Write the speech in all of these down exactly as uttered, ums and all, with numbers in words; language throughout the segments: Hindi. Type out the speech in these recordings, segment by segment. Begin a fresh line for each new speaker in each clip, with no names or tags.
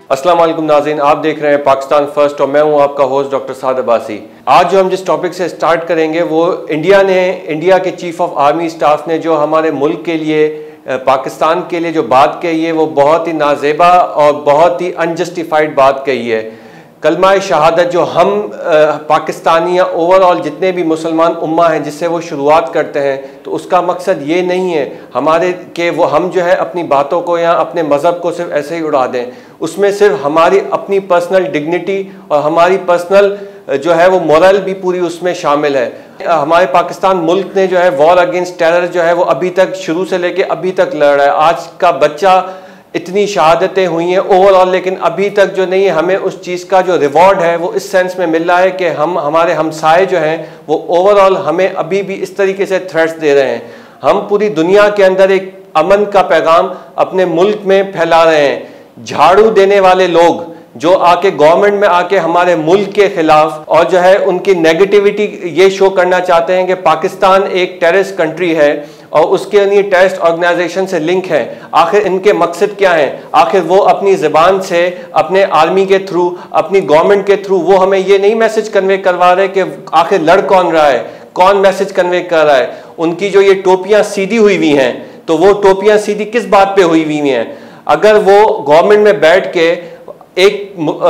अस्सलाम वालेकुम नाज़रीन, आप देख रहे हैं पाकिस्तान फर्स्ट और मैं हूं आपका होस्ट डॉक्टर साद अब्बासी। आज जो हम जिस टॉपिक से स्टार्ट करेंगे वो इंडिया ने इंडिया के चीफ ऑफ आर्मी स्टाफ ने जो हमारे मुल्क के लिए, पाकिस्तान के लिए जो बात कही है वो बहुत ही नाजेबा और बहुत ही अनजस्टिफाइड बात कही है। कलमा शहादत जो हम पाकिस्तानी या ओवरऑल जितने भी मुसलमान उम्मा हैं जिससे वो शुरुआत करते हैं, तो उसका मकसद ये नहीं है हमारे कि वो हम जो है अपनी बातों को या अपने मज़हब को सिर्फ ऐसे ही उड़ा दें। उसमें सिर्फ हमारी अपनी पर्सनल डिग्निटी और हमारी पर्सनल जो है वो मोरल भी पूरी उसमें शामिल है। हमारे पाकिस्तान मुल्क ने जो है वॉर अगेंस्ट टेरर जो है वो अभी तक शुरू से लेके अभी तक लड़ रहा है। आज का बच्चा इतनी शहादतें हुई हैं ओवरऑल, लेकिन अभी तक जो नहीं है हमें उस चीज़ का जो रिवॉर्ड है वो इस सेंस में मिल रहा है कि हम हमारे हमसाए जो हैं वो ओवरऑल हमें अभी भी इस तरीके से थ्रेट्स दे रहे हैं। हम पूरी दुनिया के अंदर एक अमन का पैगाम अपने मुल्क में फैला रहे हैं। झाड़ू देने वाले लोग जो आके गवर्नमेंट में आके हमारे मुल्क के खिलाफ और जो है उनकी नेगेटिविटी ये शो करना चाहते हैं कि पाकिस्तान एक टेररिस्ट कंट्री है और उसके लिए टेररिस्ट ऑर्गेनाइजेशन से लिंक है। आखिर इनके मकसद क्या है? आखिर वो अपनी ज़बान से, अपने आर्मी के थ्रू, अपनी गवर्नमेंट के थ्रू वो हमें ये नहीं मैसेज कन्वे करवा रहे कि आखिर लड़ कौन रहा है, कौन मैसेज कन्वे कर रहा है। उनकी जो ये टोपियाँ सीधी हुई हुई हैं, तो वो टोपियाँ सीधी किस बात पे हुई हुई हैं? अगर वो गवर्नमेंट में बैठ के एक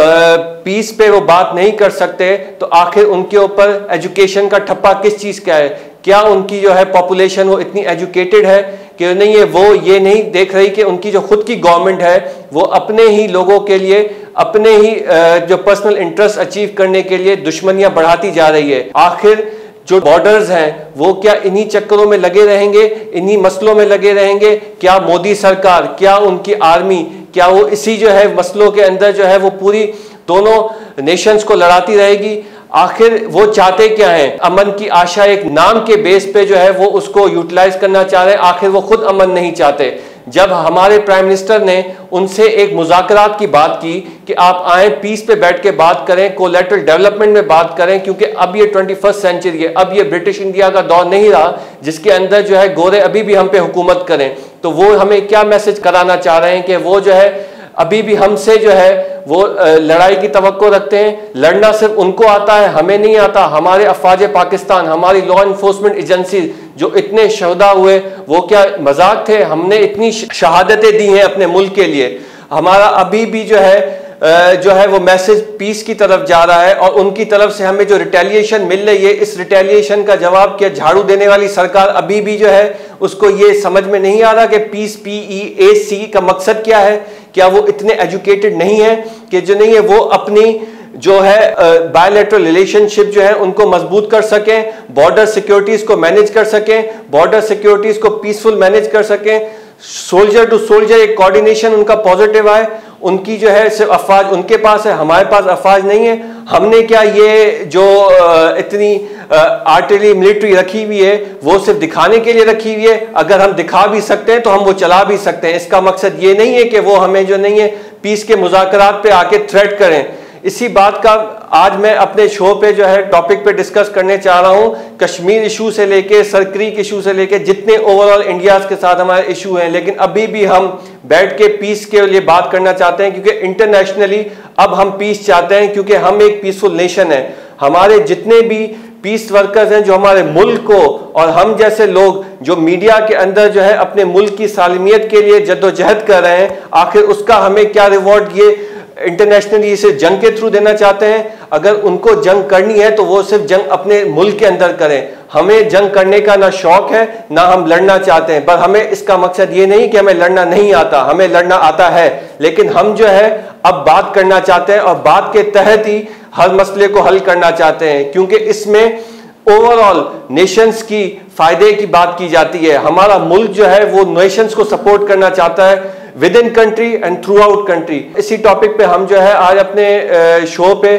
पीस पे वो बात नहीं कर सकते, तो आखिर उनके ऊपर एजुकेशन का ठप्पा किस चीज़ का है? क्या उनकी जो है पॉपुलेशन वो इतनी एजुकेटेड है कि नहीं है वो ये नहीं देख रही कि उनकी जो खुद की गवर्नमेंट है वो अपने ही लोगों के लिए, अपने ही जो पर्सनल इंटरेस्ट अचीव करने के लिए दुश्मनियां बढ़ाती जा रही है। आखिर जो बॉर्डर्स हैं वो क्या इन्हीं चक्करों में लगे रहेंगे, इन्हीं मसलों में लगे रहेंगे? क्या मोदी सरकार, क्या उनकी आर्मी, क्या वो इसी जो है मसलों के अंदर जो है वो पूरी दोनों नेशंस को लड़ाती रहेगी? आखिर वो चाहते क्या हैं? अमन की आशा एक नाम के बेस पे जो है वो उसको यूटिलाइज करना चाह रहे हैं। आखिर वो खुद अमन नहीं चाहते। जब हमारे प्राइम मिनिस्टर ने उनसे एक मुज़ाकरात की बात की कि आप आए पीस पे बैठ के बात करें, कोलैटरल डेवलपमेंट में बात करें, क्योंकि अब ये ट्वेंटी फर्स्ट सेंचुरी है, अब ये ब्रिटिश इंडिया का दौर नहीं रहा जिसके अंदर जो है गोरे अभी भी हम पे हुकूमत करें। तो वो हमें क्या मैसेज कराना चाह रहे हैं कि वो जो है अभी भी हमसे जो है वो लड़ाई की तवक्को रखते हैं। लड़ना सिर्फ उनको आता है, हमें नहीं आता। हमारे अफवाज पाकिस्तान, हमारी लॉ इन्फोर्समेंट एजेंसी जो इतने शहदा हुए वो क्या मजाक थे? हमने इतनी शहादतें दी हैं अपने मुल्क के लिए। हमारा अभी भी जो है जो है वो मैसेज पीस की तरफ जा रहा है और उनकी तरफ से हमें जो रिटेलिएशन मिल रही है, इस रिटेलिएशन का जवाब क्या झाड़ू देने वाली सरकार अभी भी जो है उसको ये समझ में नहीं आ रहा कि पीस, पी ई ए सी का मकसद क्या है? क्या वो इतने एजुकेटेड नहीं है कि जो नहीं है वो अपनी जो है बायलैटरल रिलेशनशिप जो है उनको मजबूत कर सकें, बॉर्डर सिक्योरिटीज को मैनेज कर सकें, बॉर्डर सिक्योरिटीज को पीसफुल मैनेज कर सकें, सोल्जर टू सोल्जर एक कोऑर्डिनेशन उनका पॉजिटिव आए? उनकी जो है सिर्फ अफवाज उनके पास है, हमारे पास अफवाज नहीं है। हमने क्या ये जो इतनी आर्टिलरी मिलिट्री रखी हुई है वो सिर्फ दिखाने के लिए रखी हुई है? अगर हम दिखा भी सकते हैं तो हम वो चला भी सकते हैं। इसका मकसद ये नहीं है कि वो हमें जो नहीं है पीस के मुज़ाकरात पे आके थ्रेट करें। इसी बात का आज मैं अपने शो पे जो है टॉपिक पे डिस्कस करने चाह रहा हूँ। कश्मीर इशू से लेके सर क्रीक इशू से लेके जितने ओवरऑल इंडिया के साथ हमारे इशू हैं, लेकिन अभी भी हम बैठ के पीस के लिए बात करना चाहते हैं क्योंकि इंटरनेशनली अब हम पीस चाहते हैं, क्योंकि हम एक पीसफुल नेशन है। हमारे जितने भी पीस वर्कर्स हैं जो हमारे मुल्क को, और हम जैसे लोग जो मीडिया के अंदर जो है अपने मुल्क की सालमियत के लिए जद्दोजहद कर रहे हैं, आखिर उसका हमें क्या रिवॉर्ड ये इंटरनेशनली इसे जंग के थ्रू देना चाहते हैं? अगर उनको जंग करनी है तो वो सिर्फ जंग अपने मुल्क के अंदर करें। हमें जंग करने का ना शौक है ना हम लड़ना चाहते हैं, पर हमें इसका मकसद ये नहीं कि हमें लड़ना नहीं आता, हमें लड़ना आता है। लेकिन हम जो है अब बात करना चाहते हैं और बात के तहत ही हर मसले को हल करना चाहते हैं, क्योंकि इसमें ओवरऑल नेशंस की फायदे की बात की जाती है। हमारा मुल्क जो है वो नेशंस को सपोर्ट करना चाहता है within country and throughout country. इसी टॉपिक पे हम जो है आज अपने शो पे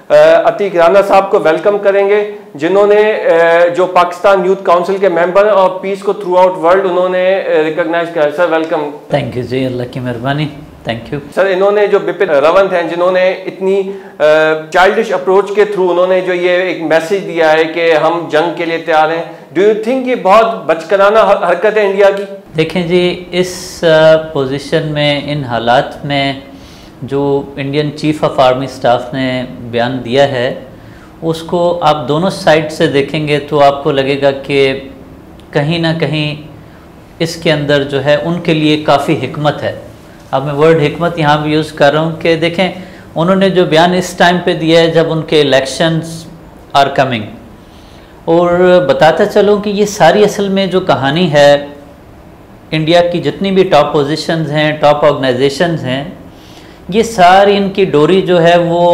अतीक राना साहब को वेलकम करेंगे, जिन्होंने जो पाकिस्तान यूथ काउंसिल के मेंबर हैं और पीस को थ्रू आउट वर्ल्ड उन्होंने रिकॉग्नाइज किया। Sir welcome.
थैंक यू जी, अल्लाह की मेहरबानी। Thank you
sir. इन्होंने जो बिपिन रावत हैं जिन्होंने इतनी चाइल्डिश अप्रोच के थ्रू उन्होंने जो ये एक मैसेज दिया है कि हम जंग के लिए तैयार हैं, डू यू थिंक ये बहुत बचकाना हरकत है इंडिया की?
देखें जी, इस पोजीशन में, इन हालात में जो Indian chief of army staff ने बयान दिया है उसको आप दोनों साइड से देखेंगे तो आपको लगेगा कि कहीं ना कहीं इसके अंदर जो है उनके लिए काफ़ी हिकमत है। अब मैं वर्ड हिकमत यहाँ भी यूज़ कर रहा हूँ कि देखें उन्होंने जो बयान इस टाइम पे दिया है जब उनके इलेक्शंस आर कमिंग, और बताता चलूँ कि ये सारी असल में जो कहानी है इंडिया की जितनी भी टॉप पोजीशंस हैं, टॉप ऑर्गेनाइजेशंस हैं, ये सारी इनकी डोरी जो है वो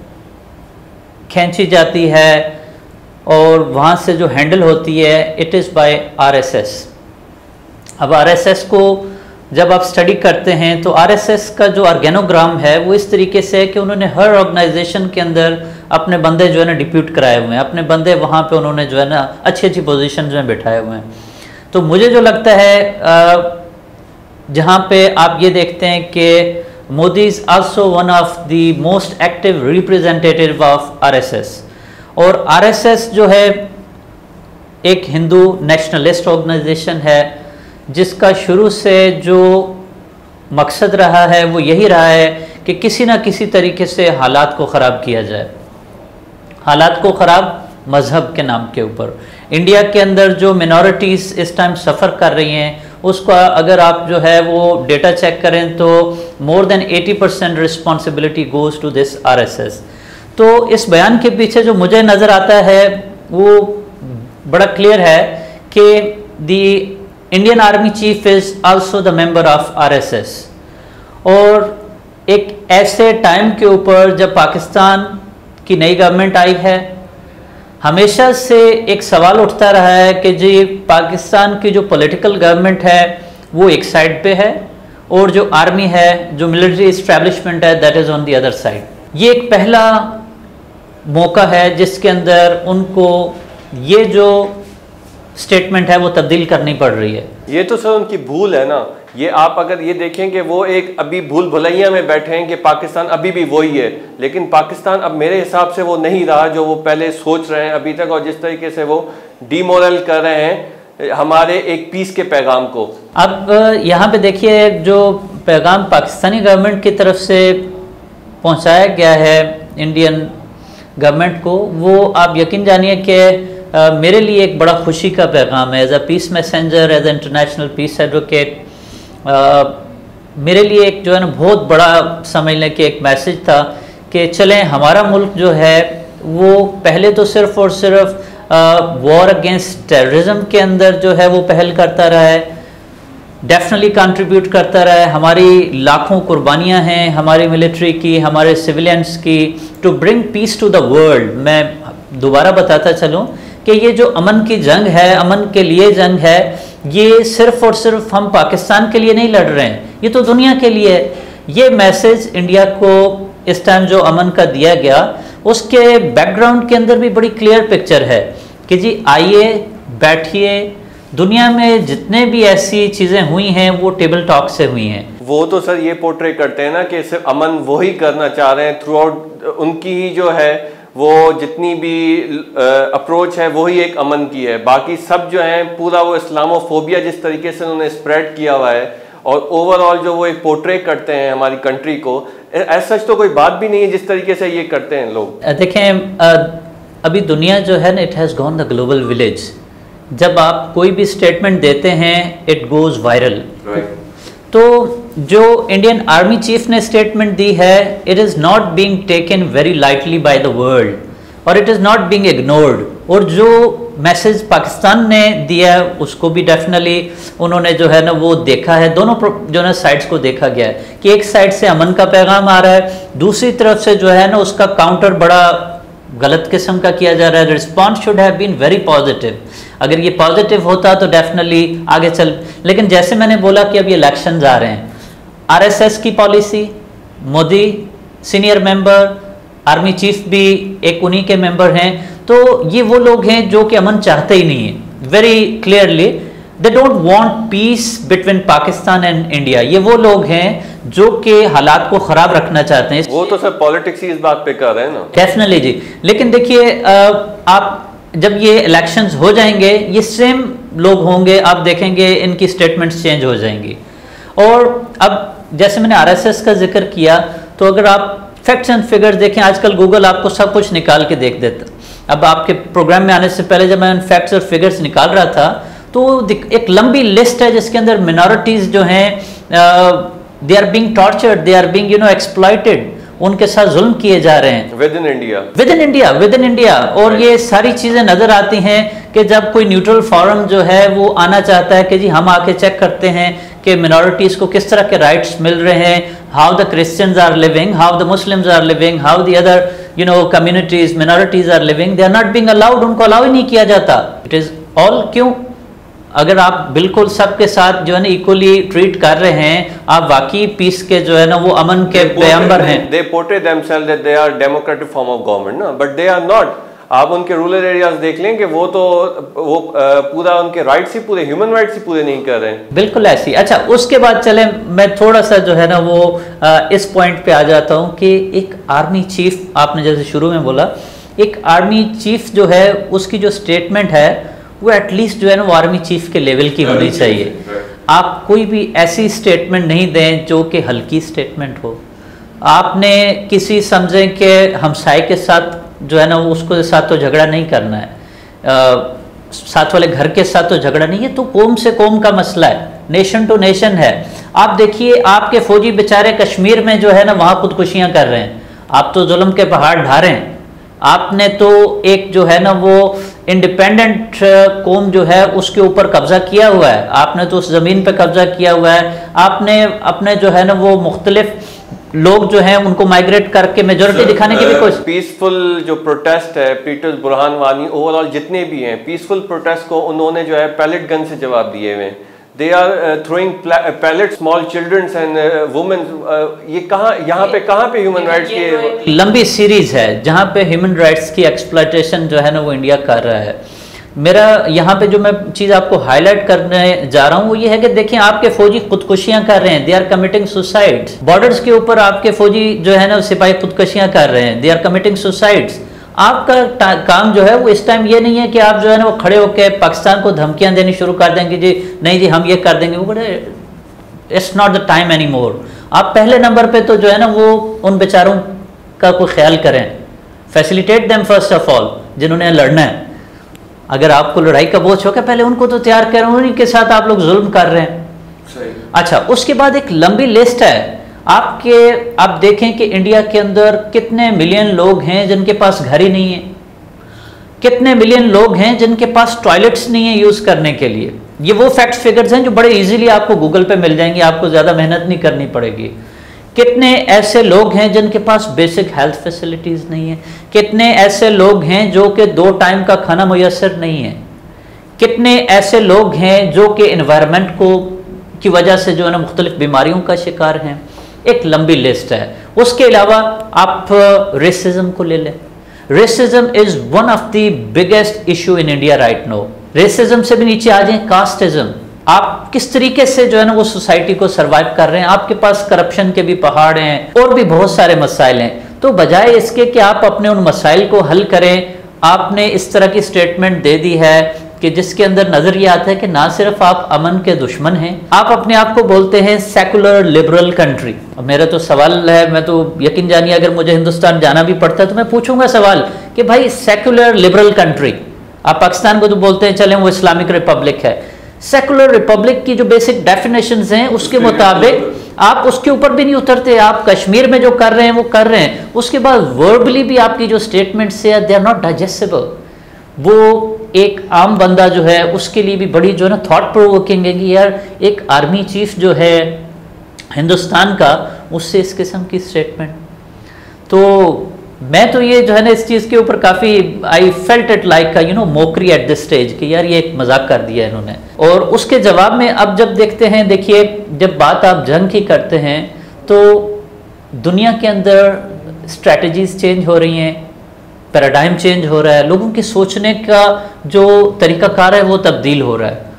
खींची जाती है और वहाँ से जो हैंडल होती है इट इज़ बाय आरएसएस। अब आरएसएस को जब आप स्टडी करते हैं तो आरएसएस का जो ऑर्गेनोग्राम है वो इस तरीके से है कि उन्होंने हर ऑर्गेनाइजेशन के अंदर अपने बंदे जो है ना डिप्यूट कराए हुए हैं, अपने बंदे वहाँ पे उन्होंने जो है ना अच्छी अच्छी पोजीशन में बैठाए हुए हैं। तो मुझे जो लगता है जहाँ पे आप ये देखते हैं कि Modi is also one of the most active representative of RSS, और आरएसएस जो है एक हिंदू नेशनलिस्ट ऑर्गेनाइजेशन है जिसका शुरू से जो मकसद रहा है वो यही रहा है कि किसी ना किसी तरीके से हालात को ख़राब किया जाए, हालात को ख़राब मज़हब के नाम के ऊपर। इंडिया के अंदर जो मिनॉरिटीज़ इस टाइम सफ़र कर रही हैं उसका अगर आप जो है वो डेटा चेक करें तो more than eighty percent responsibility goes to this RSS. तो इस बयान के पीछे जो मुझे नज़र आता है वो बड़ा क्लियर है कि the Indian army chief is also the member of RSS, और एक ऐसे टाइम के ऊपर जब पाकिस्तान की नई गवर्नमेंट आई है, हमेशा से एक सवाल उठता रहा है कि जी पाकिस्तान की जो पॉलिटिकल गवर्नमेंट है वो एक साइड पे है और जो आर्मी है, जो मिलिट्री इस्टेब्लिशमेंट है, that is on the other side. ये एक पहला मौका है जिसके अंदर उनको ये जो स्टेटमेंट है वो तब्दील करनी पड़ रही है।
ये तो सर उनकी भूल है ना, ये आप अगर ये देखें कि वो एक अभी भूल भुलैया में बैठे हैं कि पाकिस्तान अभी भी वही है, लेकिन पाकिस्तान अब मेरे हिसाब से वो नहीं रहा जो वो पहले सोच रहे हैं अभी तक, और जिस तरीके से वो डीमोरल कर रहे हैं हमारे एक पीस के पैगाम को।
अब यहाँ पे देखिए जो पैगाम पाकिस्तानी गवर्नमेंट की तरफ से पहुँचाया गया है इंडियन गवर्नमेंट को, वो आप यकीन जानिए कि Uh, मेरे लिए एक बड़ा खुशी का पैगाम है। As a peace messenger, as a international peace advocate, मेरे लिए एक जो है ना बहुत बड़ा समझ लें कि एक मैसेज था कि चलें हमारा मुल्क जो है वो पहले तो सिर्फ और सिर्फ वॉर अगेंस्ट टेररिज्म के अंदर जो है वो पहल करता रहा है, डेफिनेटली कंट्रीब्यूट करता रहा है। हमारी लाखों कुर्बानियाँ हैं हमारी मिलिट्री की, हमारे सिविलियंस की, to bring peace to the world. मैं दोबारा बताता चलूँ कि ये जो अमन की जंग है, अमन के लिए जंग है, ये सिर्फ और सिर्फ हम पाकिस्तान के लिए नहीं लड़ रहे हैं, ये तो दुनिया के लिए है। ये मैसेज इंडिया को इस टाइम जो अमन का दिया गया उसके बैकग्राउंड के अंदर भी बड़ी क्लियर पिक्चर है कि जी आइए बैठिए, दुनिया में जितने भी ऐसी चीज़ें हुई हैं वो टेबल टॉक से हुई हैं।
वो तो सर ये पोर्ट्रे करते हैं ना कि सिर्फ अमन वो ही करना चाह रहे हैं थ्रू आउट, उनकी ही जो है वो जितनी भी अप्रोच है वही एक अमन की है, बाकी सब जो है पूरा वो इस्लामोफोबिया जिस तरीके से उन्होंने स्प्रेड किया हुआ है और ओवरऑल जो वो एक पोर्ट्रे करते हैं हमारी कंट्री को, ऐसा सच तो कोई बात भी नहीं है जिस तरीके से ये करते हैं लोग।
देखें अभी दुनिया जो है ना it has gone the global village. जब आप कोई भी स्टेटमेंट देते हैं इट गोज़ वायरल। तो जो इंडियन आर्मी चीफ ने स्टेटमेंट दी है it is not being taken very lightly by the world और it is not being ignored, और जो मैसेज पाकिस्तान ने दिया है उसको भी डेफिनेटली उन्होंने जो है ना वो देखा है, दोनों जो है साइड्स को देखा गया है कि एक साइड से अमन का पैगाम आ रहा है, दूसरी तरफ से जो है ना उसका काउंटर बड़ा गलत किस्म का किया जा रहा है। Response should have been very positive. अगर ये पॉजिटिव होता तो डेफिनेटली आगे चल, लेकिन जैसे मैंने बोला कि अब ये इलेक्शंस आ रहे हैं, आरएसएस की policy, Modi senior member, army chief भी एक उन्हीं के मेंबर हैं, तो ये वो लोग हैं जो कि अमन चाहते ही नहीं है। Very clearly they don't want peace between Pakistan and India. ये वो लोग हैं जो कि हालात को ख़राब रखना चाहते हैं।
वो तो सर पॉलिटिक्स ही इस बात पे कर रहे हैं ना।
डेफिनेटली जी, लेकिन देखिए आप जब ये इलेक्शंस हो जाएंगे ये सेम लोग होंगे, आप देखेंगे इनकी स्टेटमेंट्स चेंज हो जाएंगी। और अब जैसे मैंने आरएसएस का जिक्र किया तो अगर आप फैक्ट्स एंड फिगर्स देखें, आजकल गूगल आपको सब कुछ निकाल के देख देता। अब आपके प्रोग्राम में आने से पहले जब मैं फैक्ट्स और फिगर्स निकाल रहा था तो एक लंबी लिस्ट है जिसके अंदर मिनॉरिटीज जो हैं they are being tortured, they are being you know exploited, उनके साथ जुल्म किए जा रहे हैं
within India
within India within India और ये सारी चीजें नजर आती हैं कि जब कोई न्यूट्रल फोरम जो है वो आना चाहता है कि जी हम आके चेक करते हैं कि मिनॉरिटीज को किस तरह के राइट्स मिल रहे हैं, how the Christians are living, how the Muslims are living, how the other you know communities minorities are living, they are not being allowed, उनको अलाउ ही नहीं किया जाता। इट इज ऑल क्यों? अगर आप बिल्कुल सबके साथ जो है ना इक्वली ट्रीट कर रहे हैं, आप वाकई पीस के जो है ना वो अमन के पैगंबर हैं।
They portray themselves that they are democratic form of government ना, बट दे आर नॉट। आप उनके रूरल एरियाज देख लें कि वो तो वो पूरा उनके राइट्स ही पूरे ह्यूमन राइट्स ही पूरे नहीं कर रहे हैं।
बिल्कुल ऐसी। अच्छा, उसके बाद चले मैं थोड़ा सा जो है ना वो इस पॉइंट पे आ जाता हूँ कि एक आर्मी चीफ, आपने जैसे शुरू में बोला, एक आर्मी चीफ जो है उसकी जो स्टेटमेंट है वो एटलीस्ट जो है ना वो आर्मी चीफ के लेवल की होनी चाहिए। आप कोई भी ऐसी स्टेटमेंट नहीं दें जो कि हल्की स्टेटमेंट हो। आपने किसी समझें कि हमसाए के साथ जो है ना उसको साथ तो झगड़ा नहीं करना है, आ, साथ वाले घर के साथ तो झगड़ा नहीं है, तो कौम से कौम का मसला है, नेशन टू नेशन है। आप देखिए आपके फौजी बेचारे कश्मीर में जो है ना वहाँ खुदकुशियाँ कर रहे हैं, आप तो जुल्म के पहाड़ ढा रहे हैं। आपने तो एक जो है ना वो इंडिपेंडेंट कौम जो है उसके ऊपर कब्जा किया हुआ है, आपने तो उस ज़मीन पे कब्जा किया हुआ है। आपने अपने जो है ना वो मुख्तलिफ लोग जो हैं उनको माइग्रेट करके मेजोरिटी दिखाने की भी कोशिश।
पीसफुल जो प्रोटेस्ट है, पीटर्स बुरहान वानी ओवरऑल जितने भी हैं पीसफुल प्रोटेस्ट को उन्होंने जो है पैलेट गन से जवाब दिए हुए हैं। They are throwing pellet small childrens and women. ये कहाँ, यहाँ पे कहाँ पे ह्यूमन राइट्स की
लंबी सीरीज है जहाँ पे ह्यूमन राइट्स की एक्सप्लॉयटेशन जो है ना वो इंडिया कर रहा है। मेरा यहाँ पे जो मैं चीज़ आपको हाईलाइट करने जा रहा हूँ वो ये है कि देखिए आपके फौजी खुदकुशियाँ कर रहे हैं, they are committing suicides. Borders के ऊपर आपके फौजी जो है ना सिपाही खुदकुशियाँ कर रहे हैं, दे आर कमिटिंग सुसाइड्स। आपका काम जो है वो इस टाइम ये नहीं है कि आप जो है ना वो खड़े होकर पाकिस्तान को धमकियाँ देनी शुरू कर देंगे, जी नहीं जी हम ये कर देंगे, वो बड़े it's not the time any more. आप पहले नंबर पे तो जो है ना वो उन बेचारों का कोई ख्याल करें, facilitate them first of all, जिन्होंने लड़ना है। अगर आपको लड़ाई का बोझ होगा पहले उनको तो तैयार करें, उन्हीं के साथ आप लोग जुल्म कर रहे हैं। सही। अच्छा, उसके बाद एक लंबी लिस्ट है आपके, आप देखें कि इंडिया के अंदर कितने मिलियन लोग हैं जिनके पास घर ही नहीं है, कितने मिलियन लोग हैं जिनके पास टॉयलेट्स नहीं है यूज करने के लिए। ये वो फैक्ट्स फिगर्स हैं जो बड़े इजीली आपको गूगल पे मिल जाएंगे, आपको ज्यादा मेहनत नहीं करनी पड़ेगी। कितने ऐसे लोग हैं जिनके पास बेसिक हेल्थ फैसिलिटीज नहीं है, कितने ऐसे लोग हैं जो कि दो टाइम का खाना मुयसर नहीं है, कितने ऐसे लोग हैं जो कि एनवायरनमेंट को की वजह से जो है ना मुख्तलिफ बीमारियों का शिकार हैं। एक लंबी लिस्ट है। उसके अलावा आप रेसिज्म को ले लें। Racism is one of the biggest issue in India right now. Racism से भी नीचे आ जाए कास्टिज्म। आप किस तरीके से जो है ना वो सोसाइटी को सरवाइव कर रहे हैं, आपके पास करप्शन के भी पहाड़ हैं और भी बहुत सारे मसाइल हैं। तो बजाय इसके कि आप अपने उन मसाइल को हल करें, आपने इस तरह की स्टेटमेंट दे दी है कि जिसके अंदर नजर ये आता है कि ना सिर्फ आप अमन के दुश्मन हैं, आप अपने आप को बोलते हैं सेकुलर लिबरल कंट्री। अब मेरा तो सवाल है, मैं तो यकीन जानिए अगर मुझे हिंदुस्तान जाना भी पड़ता है तो मैं पूछूंगा सवाल कि भाई सेकुलर लिबरल कंट्री, आप पाकिस्तान को तो बोलते हैं चलें वो इस्लामिक रिपब्लिक है, सेकुलर रिपब्लिक की जो बेसिक डेफिनेशंस हैं उसके मुताबिक आप उसके ऊपर भी नहीं उतरते। आप कश्मीर में जो कर रहे हैं वो कर रहे हैं, उसके बाद वर्बली भी आपकी जो स्टेटमेंट्स है दे आर नॉट डाइजेस्टेबल। वो एक आम बंदा जो है उसके लिए भी बड़ी जो है ना थॉट प्रोवोकिंग है कि यार एक आर्मी चीफ जो है हिंदुस्तान का, उससे इस किस्म की स्टेटमेंट। तो मैं तो ये जो है ना इस चीज़ के ऊपर काफ़ी I felt it like you know mockery at this stage कि यार ये एक मजाक कर दिया इन्होंने। और उसके जवाब में अब जब देखते हैं, देखिए जब बात आप जंग की करते हैं तो दुनिया के अंदर स्ट्रैटेजीज चेंज हो रही हैं, पैराडाइम चेंज हो रहा है, लोगों के सोचने का जो तरीकाकार है वो तब्दील हो रहा है।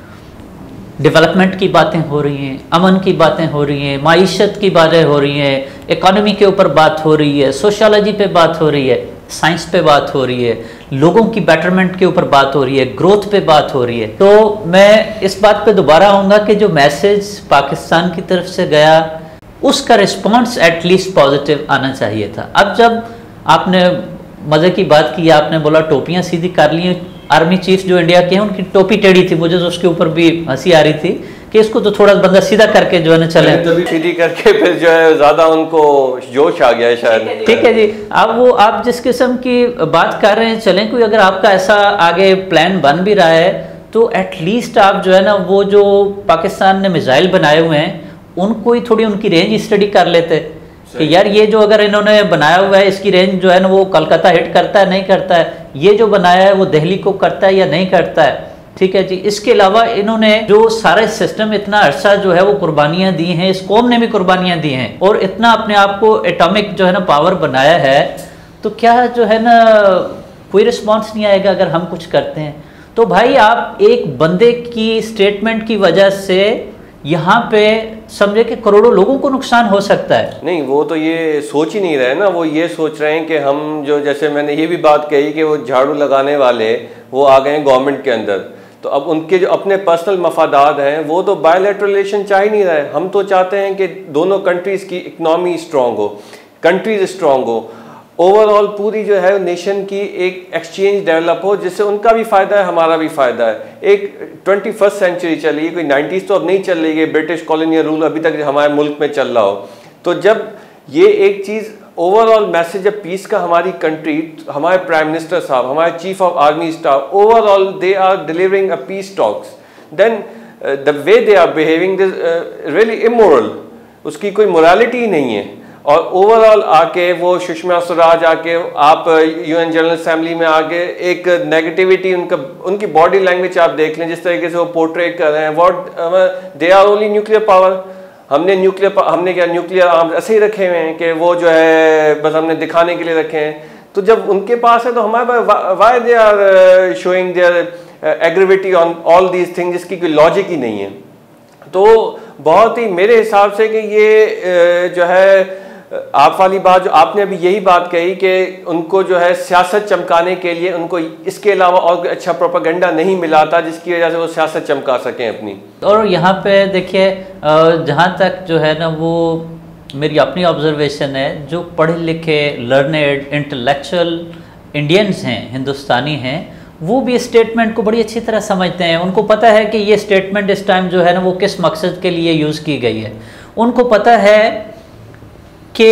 डेवलपमेंट की बातें हो रही हैं, अमन की बातें हो रही हैं, माईशत की बातें हो रही हैं, इकॉनमी के ऊपर बात हो रही है, सोशोलॉजी पे बात हो रही है, साइंस पे बात हो रही है, लोगों की बेटरमेंट के ऊपर बात हो रही है, ग्रोथ पे बात हो रही है। तो मैं इस बात पे दोबारा आऊँगा कि जो मैसेज पाकिस्तान की तरफ से गया उसका रिस्पॉन्स एटलीस्ट पॉजिटिव आना चाहिए था। अब जब आपने मज़े की बात की, आपने बोला टोपियाँ सीधी कर ली, आर्मी चीफ जो इंडिया के हैं उनकी टोपी टेढ़ी थी, मुझे तो उसके ऊपर भी हंसी आ रही थी कि इसको तो थोड़ा बंदा सीधा करके जो है ना चले,
तभी सीधी करके फिर जो है ज़्यादा उनको जोश आ गया है शायद।
ठीक है जी। अब वो आप जिस किस्म की बात कर रहे हैं, चलें कोई अगर आपका ऐसा आगे प्लान बन भी रहा है तो एटलीस्ट आप जो है ना वो जो पाकिस्तान ने मिसाइल बनाए हुए हैं उनको ही थोड़ी उनकी रेंज स्टडी कर लेते कि यार ये जो अगर इन्होंने बनाया हुआ है इसकी रेंज जो है ना वो कलकत्ता हिट करता है नहीं करता है, ये जो बनाया है वो दिल्ली को करता है या नहीं करता है। ठीक है जी। इसके अलावा इन्होंने जो सारे सिस्टम इतना अरसा जो है वो कुर्बानियाँ दी हैं, इस कौम ने भी कुर्बानियाँ दी हैं और इतना अपने आप को एटॉमिक जो है ना पावर बनाया है, तो क्या जो है ना कोई रिस्पॉन्स नहीं आएगा अगर हम कुछ करते हैं। तो भाई आप एक बंदे की स्टेटमेंट की वजह से यहाँ पे समझे कि करोड़ों लोगों को नुकसान हो सकता है।
नहीं, वो तो ये सोच ही नहीं रहे ना, वो ये सोच रहे हैं कि हम जो, जैसे मैंने ये भी बात कही कि वो झाड़ू लगाने वाले वो आ गए गवर्नमेंट के अंदर, तो अब उनके जो अपने पर्सनल मफादात हैं वो तो बायलैटरल रिलेशन चाह ही नहीं रहे। हम तो चाहते हैं कि दोनों कंट्रीज़ की इकनॉमी स्ट्रॉन्ग हो, कंट्रीज स्ट्रॉन्ग हो, ओवरऑल पूरी जो है नेशन की एक एक्सचेंज डेवलप हो जिससे उनका भी फ़ायदा है हमारा भी फ़ायदा है। एक ट्वेंटी फर्स्ट सेंचुरी चली, कोई नाइन्टीज़ तो अब नहीं चल रही है, ब्रिटिश कॉलोनियल रूल अभी तक हमारे मुल्क में चल रहा हो। तो जब ये एक चीज़ ओवरऑल मैसेज ऑफ पीस का हमारी कंट्री, हमारे प्राइम मिनिस्टर साहब, हमारे chief of army staff, overall they are delivering a peace talks, then the way they are behaving this really immoral, उसकी कोई मोरालिटी नहीं है। और ओवरऑल आके वो सुषमा स्वराज आके आप यूएन जनरल असेंबली में आके एक नेगेटिविटी, उनका उनकी बॉडी लैंग्वेज आप देख लें जिस तरीके से वो पोर्ट्रेट कर रहे हैं, what they are only nuclear power. हमने न्यूक्लियर हमने क्या न्यूक्लियर आर्म्स ऐसे ही रखे हुए हैं कि वो जो है बस हमने दिखाने के लिए रखे हैं। तो जब उनके पास है तो हमारे पास why they are showing their aggravity on all these things, जिसकी कोई लॉजिक ही नहीं है। तो बहुत ही मेरे हिसाब से कि ये जो है आप वाली बात जो आपने अभी यही बात कही कि उनको जो है सियासत चमकाने के लिए उनको इसके अलावा और अच्छा प्रोपेगेंडा नहीं मिला था जिसकी वजह से वो सियासत चमका सकें अपनी।
और यहाँ पे देखिए जहाँ तक जो है ना वो मेरी अपनी ऑब्जर्वेशन है, जो पढ़े लिखे लर्नेड इंटेलेक्चुअल इंडियंस हैं, हिंदुस्तानी हैं, वो भी स्टेटमेंट को बड़ी अच्छी तरह समझते हैं। उनको पता है कि ये स्टेटमेंट इस टाइम जो है ना वो किस मकसद के लिए यूज़ की गई है। उनको पता है कि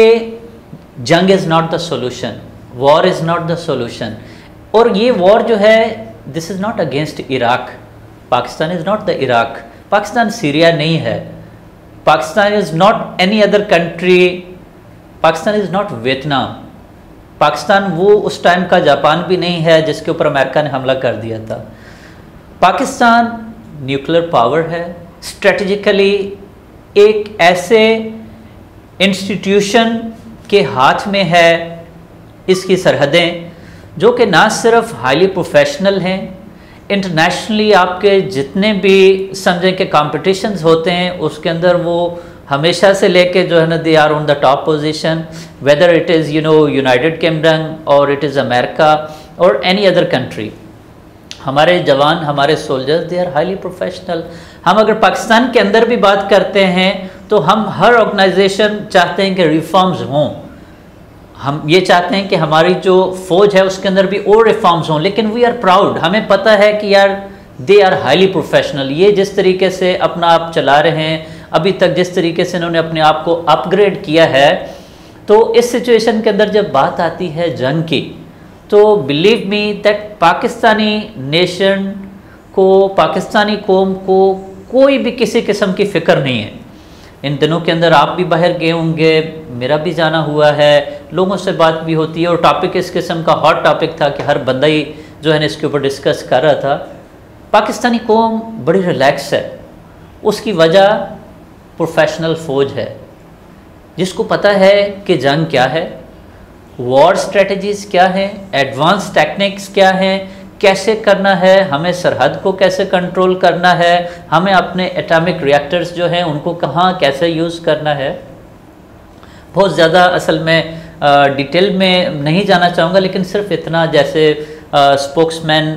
जंग is not the solution, war is not the solution. और ये वॉर जो है this is not against Iraq, Pakistan is not the Iraq, Pakistan Syria नहीं है, Pakistan is not any other country, Pakistan is not Vietnam, Pakistan वो उस टाइम का जापान भी नहीं है जिसके ऊपर अमेरिका ने हमला कर दिया था। पाकिस्तान न्यूक्लियर पावर है, स्ट्रेटजिकली एक ऐसे इंस्टीट्यूशन के हाथ में है इसकी सरहदें जो कि ना सिर्फ हाईली प्रोफेशनल हैं, इंटरनेशनली आपके जितने भी समझें कि कॉम्पिटिशन्स होते हैं उसके अंदर वो हमेशा से लेके जो है ना they are on the top position, whether it is you know United Kingdom और इट इज़ अमेरिका और एनी अदर कंट्री। हमारे जवान, हमारे soldiers they are highly professional. हम अगर पाकिस्तान के अंदर भी बात करते हैं तो हम हर ऑर्गेनाइजेशन चाहते हैं कि रिफॉर्म्स हों, हम ये चाहते हैं कि हमारी जो फ़ौज है उसके अंदर भी और रिफॉर्म्स हों, लेकिन वी आर प्राउड, हमें पता है कि यार दे आर हाईली प्रोफेशनल। ये जिस तरीके से अपना आप चला रहे हैं, अभी तक जिस तरीके से इन्होंने अपने आप को अपग्रेड किया है, तो इस सिचुएशन के अंदर जब बात आती है जंग की, तो believe me that Pakistani nation को, पाकिस्तानी कौम को कोई भी किसी किस्म की फ़िक्र नहीं है। इन दिनों के अंदर आप भी बाहर गए होंगे, मेरा भी जाना हुआ है, लोगों से बात भी होती है और टॉपिक इस किस्म का हॉट टॉपिक था कि हर बंदा ही जो है ना इसके ऊपर डिस्कस कर रहा था। पाकिस्तानी कौम बड़ी रिलैक्स है, उसकी वजह प्रोफेशनल फ़ौज है जिसको पता है कि जंग क्या है, वॉर स्ट्रेटजीज़ क्या हैं, एडवांस टेक्निक्स क्या हैं, कैसे करना है, हमें सरहद को कैसे कंट्रोल करना है, हमें अपने एटॉमिक रिएक्टर्स जो हैं उनको कहाँ कैसे यूज़ करना है। बहुत ज़्यादा असल में डिटेल में नहीं जाना चाहूँगा, लेकिन सिर्फ इतना जैसे स्पोक्समैन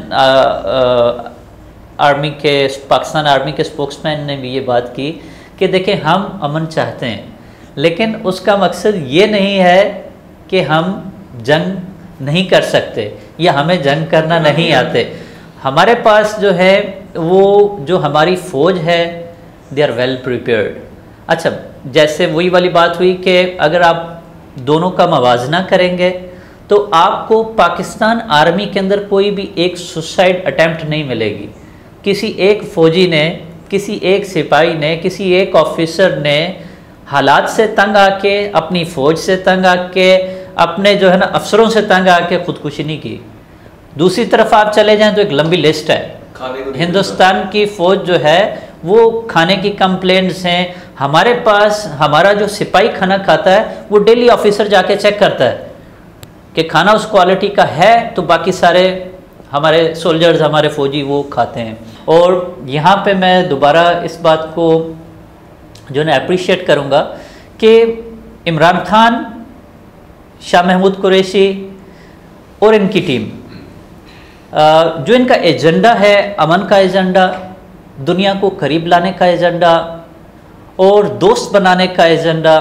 आर्मी के, पाकिस्तान आर्मी के स्पोक्समैन ने भी ये बात की कि देखें हम अमन चाहते हैं, लेकिन उसका मकसद ये नहीं है कि हम जंग नहीं कर सकते या हमें जंग करना नहीं आते। हमारे पास जो है वो जो हमारी फ़ौज है दे आर वेल प्रिपेयर्ड। अच्छा, जैसे वही वाली बात हुई कि अगर आप दोनों का मवाजना करेंगे तो आपको पाकिस्तान आर्मी के अंदर कोई भी एक सुसाइड अटैम्प्ट नहीं मिलेगी। किसी एक फ़ौजी ने, किसी एक सिपाही ने, किसी एक ऑफिसर ने हालात से तंग आके, अपनी फ़ौज से तंग आके, अपने जो है ना अफसरों से तंग आके खुदकुशी नहीं की। दूसरी तरफ आप चले जाएं तो एक लंबी लिस्ट है। हिंदुस्तान की फ़ौज जो है वो खाने की कंप्लेंट्स हैं। हमारे पास हमारा जो सिपाही खाना खाता है वो डेली ऑफिसर जाके चेक करता है कि खाना उस क्वालिटी का है, तो बाकी सारे हमारे सोल्जर्स, हमारे फ़ौजी वो खाते हैं। और यहाँ पे मैं दोबारा इस बात को जो है अप्रिशिएट करूँगा कि इमरान खान, शाह महमूद कुरैशी और इनकी टीम, जो इनका एजेंडा है, अमन का एजेंडा, दुनिया को करीब लाने का एजेंडा और दोस्त बनाने का एजेंडा,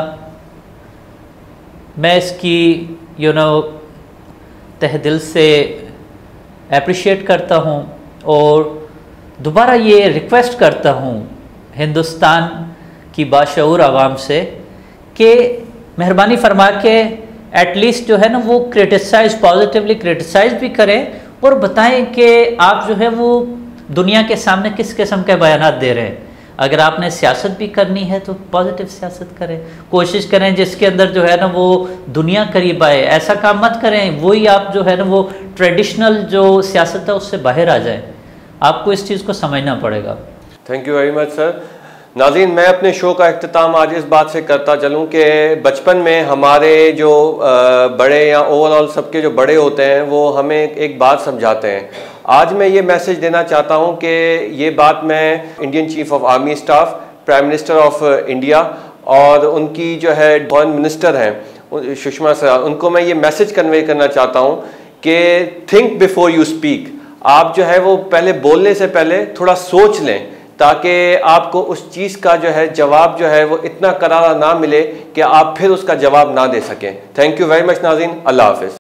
मैं इसकी यू नो तहे दिल से अप्रिशिएट करता हूँ। और दोबारा ये रिक्वेस्ट करता हूँ हिंदुस्तान की बाशऊर आवाम से कि मेहरबानी फरमा के एटलीस्ट जो है ना वो क्रिटिसाइज, पॉजिटिवली क्रिटिसाइज भी करें और बताएं कि आप जो है वो दुनिया के सामने किस किस्म के बयानात दे रहे हैं। अगर आपने सियासत भी करनी है तो पॉजिटिव सियासत करें, कोशिश करें जिसके अंदर जो है ना वो दुनिया करीब आए। ऐसा काम मत करें वही आप जो है ना वो ट्रेडिशनल जो सियासत है उससे बाहर आ जाए। आपको इस चीज़ को समझना पड़ेगा।
Thank you very much sir. नाज़रीन, मैं अपने शो का इख्तिताम आज इस बात से करता चलूँ कि बचपन में हमारे जो बड़े या ओवरऑल सबके जो बड़े होते हैं वो हमें एक बात समझाते हैं। आज मैं ये मैसेज देना चाहता हूँ कि ये बात मैं Indian chief of army staff, prime minister of India और उनकी जो है फॉरेन मिनिस्टर हैं सुषमा स्वराज, उनको मैं ये मैसेज कन्वे करना चाहता हूँ कि थिंक बिफोर यू स्पीक। आप जो है वो पहले बोलने से पहले थोड़ा सोच लें ताकि आपको उस चीज़ का जो है जवाब जो है वो इतना करारा ना मिले कि आप फिर उसका जवाब ना दे सकें। थैंक यू वेरी मच नाज़रीन, अल्लाह हाफ़िज़।